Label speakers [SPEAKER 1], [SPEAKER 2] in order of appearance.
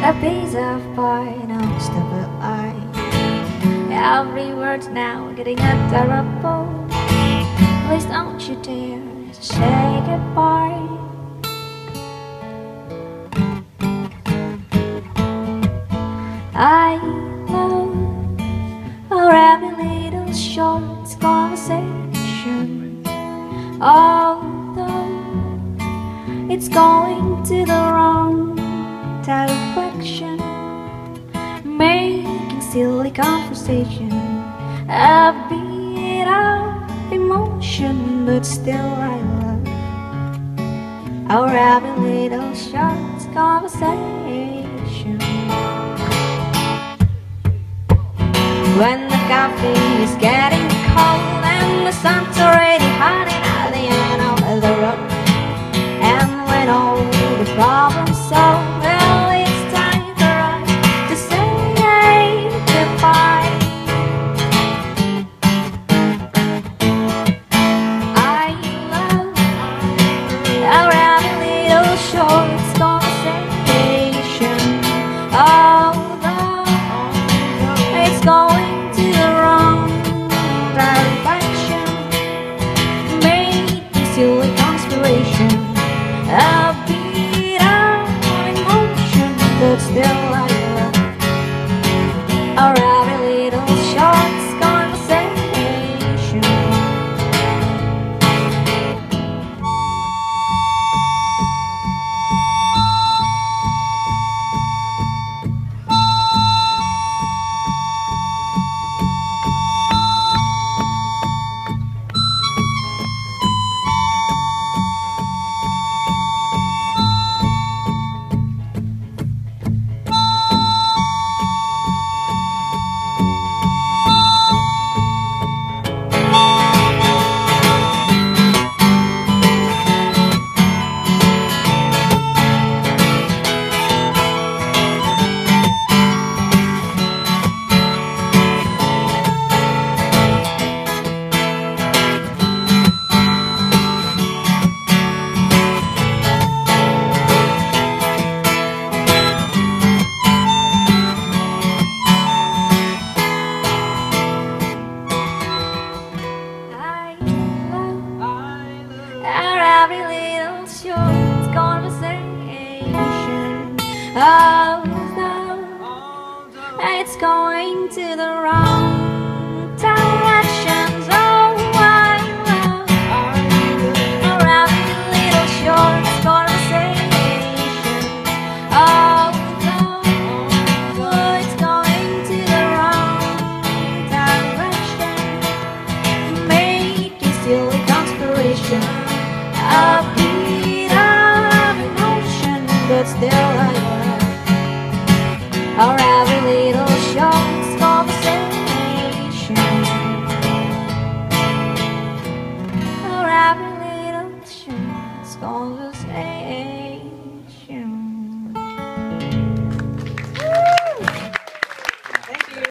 [SPEAKER 1] a piece of pie, no stupid eye. Every word's now getting adorable. Please don't you dare say goodbye. I love our every little short conversation, although it's going to the wrong direction, making silly conversation a bit of emotion, but still I love our every little short conversation. When the coffee is getting cold and the sun's already hiding at the end of the road, and when all the problems solved, well, it's time for us to say goodbye. I love our every little short conversation, although it's going to the wrong direction, making silly conspiration a bit of emotion, but still I love our every little short conversation. Every little short conversation, although it's going to the wrong direction, so I love our every little short conversation, although it's going to the wrong direction, making silly conspiration a bit of emotion, but still I love our every little short conversation. Our every little short conversation.